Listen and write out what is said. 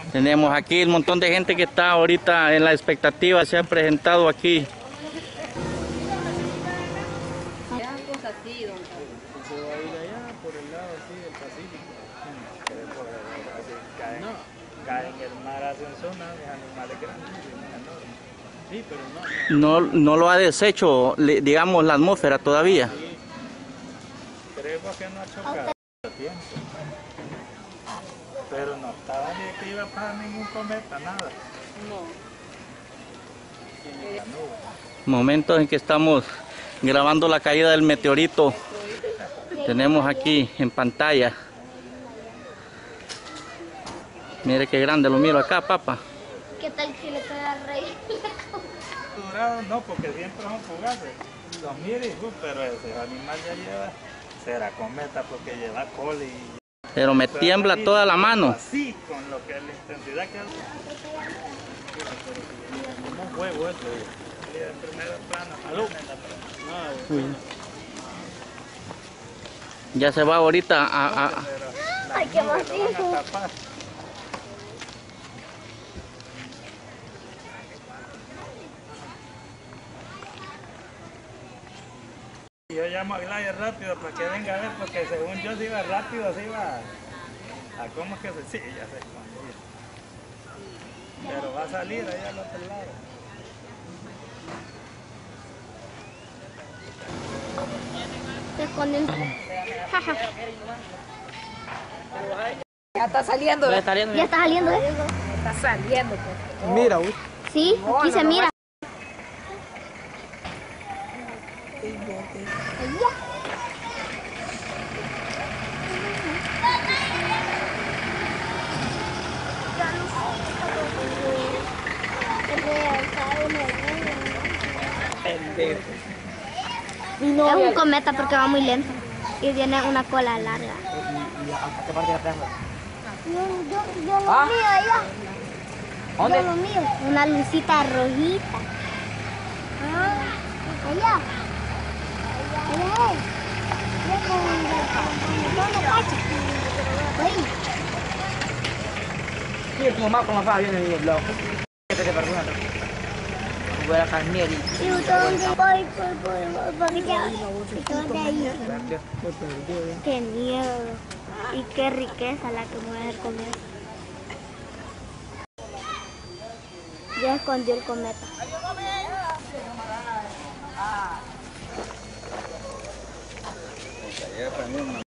Tenemos aquí un montón de gente que está ahorita en la expectativa, se ha presentado aquí. Se va a ir allá por el lado así del Pacífico. Cae en el mar, hacen zonas de animales grandes, enormes. Sí, pero No lo ha deshecho, digamos, la atmósfera todavía. sí, creo que no ha chocado mucho tiempo. Pero no estaba ni que iba a pasar ningún cometa, nada. La nube. Momentos en que estamos grabando la caída del meteorito. Tenemos aquí en pantalla. Mire qué grande, lo miro acá, papá. ¿Qué tal si le cae al rey? Durado no, porque siempre son fugaces. Los mire, pero ese animal ya lleva, será cometa porque lleva cola y... Pero me tiembla toda la mano. Así, con lo que la intensidad que... Como un huevo esto. Y en primer plano. ¿Aló? Ya se va ahorita a... Ay, qué macizo. Yo llamo a Glaya rápido para que venga a ver, porque según yo si iba rápido, se iba a cómo es que se... Sí, ya se escondió. Pero va a salir allá al otro lado. Se esconden. Ya está saliendo. Ya está saliendo, ¿eh? Está saliendo. Mira, uy. Sí, aquí se mira. Es un cometa porque va muy lento y tiene una cola larga. ¿A qué parte de la plaza? Yo lo mío allá. ¿Dónde? Yo lo mío. Una lucita rojita. Ah, allá. Allá es. ¿Dónde cacha? Ahí. Sí, tu mamá con la faja viene en el blog. ¿Qué te perdona? Voy a cambiar y... ¿Y dónde voy? Porque ¿dónde ahí? Qué miedo. Y qué riqueza la que me voy a hacer comer. Ya escondió el cometa.